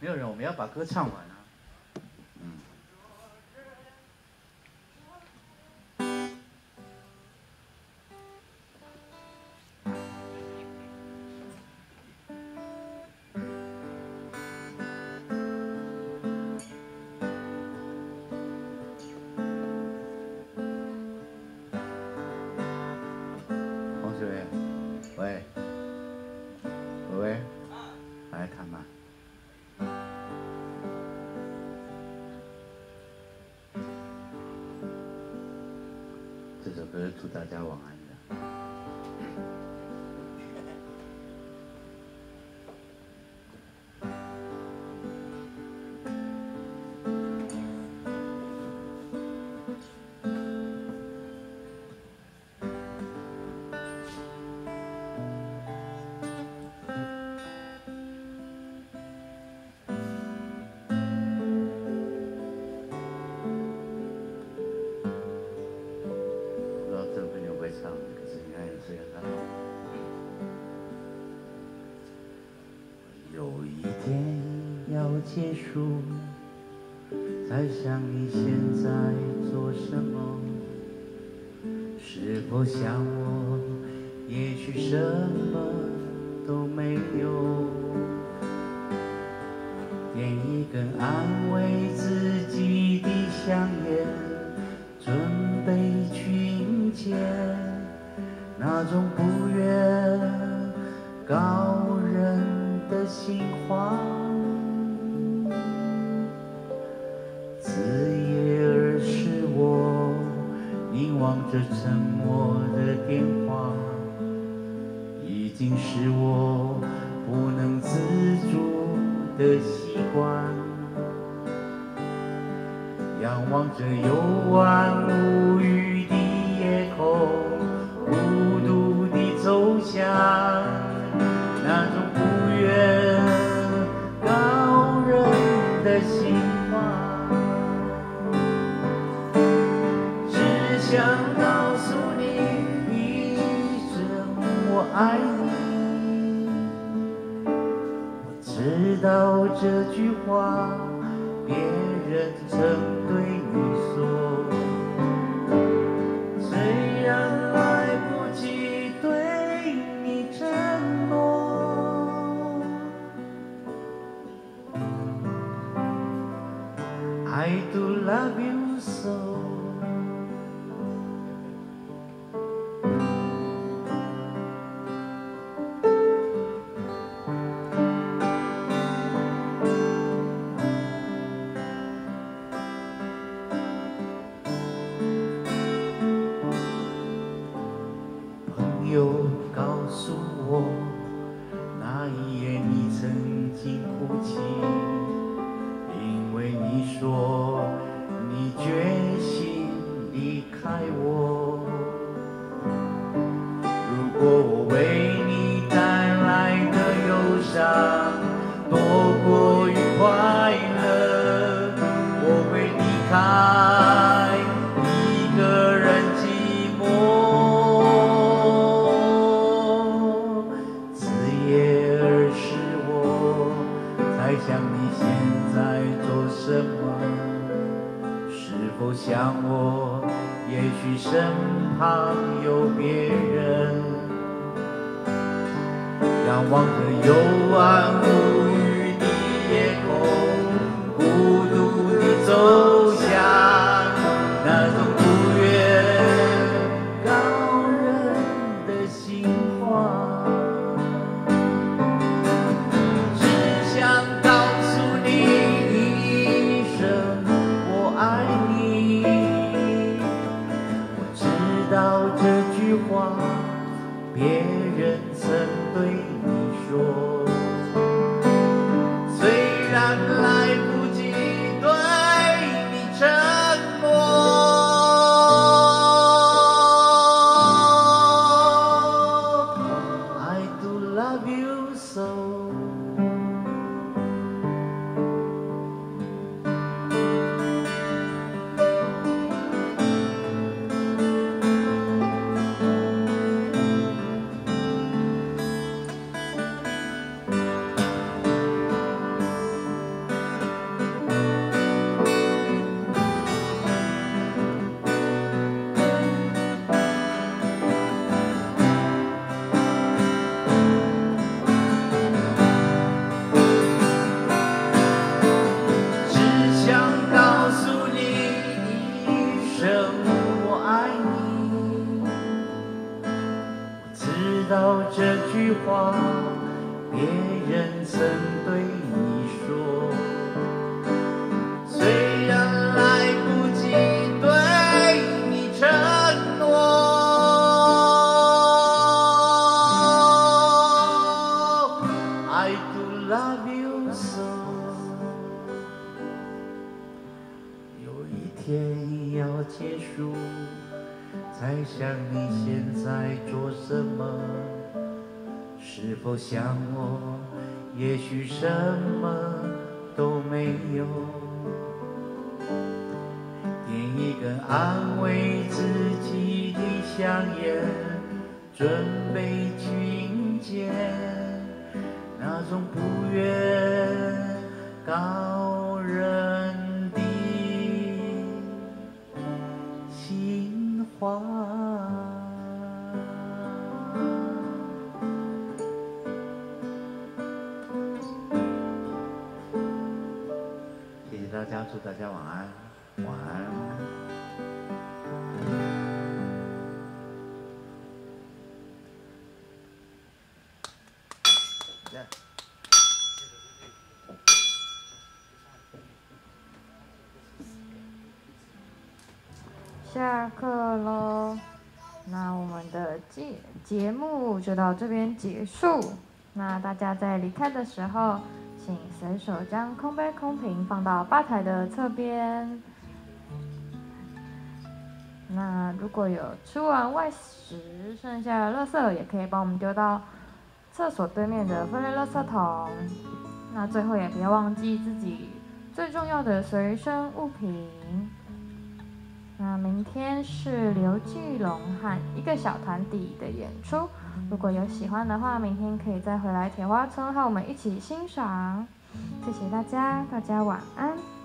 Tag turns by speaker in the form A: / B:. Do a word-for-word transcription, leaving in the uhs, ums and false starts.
A: 没有人，我们要把歌唱完啊。嗯。黄学伟，喂，喂喂，来弹吧。 这首歌祝大家晚安的。有一天要结束，猜想你现在做什么？是否像我？也许什么都没有。点一根安慰自己的香烟，准备去迎接那种不愿告人的心慌。自夜而是我凝望着沉默的电话，已经是我不能自主的习惯。仰望着幽暗无语的夜空，孤独地走向那种不愿告人的心话，只想告诉你一声我爱你。我知道这句话别人曾对你说，虽然来不及对你承诺。I do love you so。朋友告诉我，那一夜你曾经哭泣，因为你说你决心离开我。如果我为你带来的忧伤多过于快乐，我会离开一个人寂寞。想你现在做什么？是否像我？也许身旁有别人。仰望着幽暗无语的夜空，孤独地走向那种不愿告人的心话。话别人曾对你说，虽然来不及对你承诺。I do love you so。 句话，别人曾对你说。虽然来不及对你承诺，I do love you so。有一天要结束，猜想你现在做什么？是否像我？也许什么都没有。点一根安慰自己的香烟，准备去迎接那种不愿告人的心话。谢谢大家，祝大家晚安，晚安。
B: 下课喽，那我们的节节目就到这边结束。那大家在离开的时候，请随手将空杯空瓶放到吧台的侧边。那如果有吃完外食剩下的垃圾，也可以帮我们丢到厕所对面的分类垃圾桶。那最后也别忘记自己最重要的随身物品。那明天是刘继龙和一个小团体的演出，如果有喜欢的话，明天可以再回来铁花村和我们一起欣赏。谢谢大家，大家晚安。